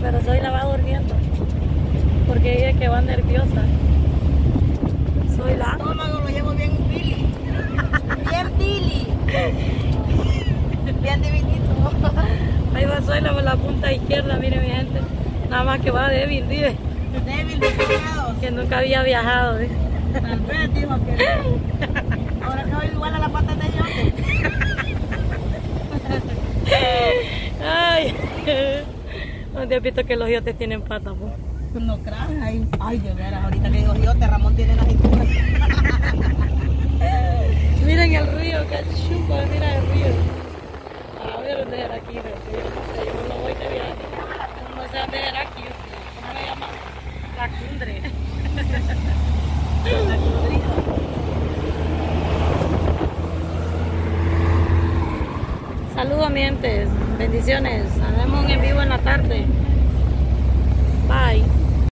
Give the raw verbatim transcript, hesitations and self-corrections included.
pero Soy la va durmiendo porque ella es que va nerviosa. Soy la... El estómago lo llevo bien pili. Bien pili. Bien divinito. Ahí va Zoila por la punta izquierda, mire mi gente. Nada más que va débil, vive. Débil, descuidado. Que nunca había viajado, ¿eh? Tal vez dijo que ahora que voy igual a la pata de yote. Ay, ¿dónde has visto que los yotes tienen patas, pues? No creas, ay, ay, de veras, ahorita que digo yote, Ramón tiene la cintura. Miren el río, que chupa, mira el río. A ver dónde era aquí, yo no sé, yo no voy de viaje. No sé dónde era aquí, ¿cómo le llaman? La cumbre. La cundrita. Saludos, mientes, bendiciones. Nos vemos en vivo en la tarde. Bye.